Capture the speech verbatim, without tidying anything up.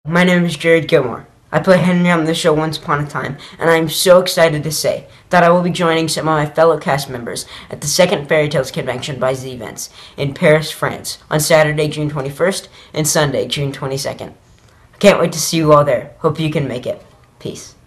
My name is Jared Gilmore. I played Henry on the show once upon a time, and I am so excited to say that I will be joining some of my fellow cast members at the second Fairy Tales convention by Xivents in Paris, France, on Saturday, June twenty-first, and Sunday, June twenty-second. I can't wait to see you all there. Hope you can make it. Peace.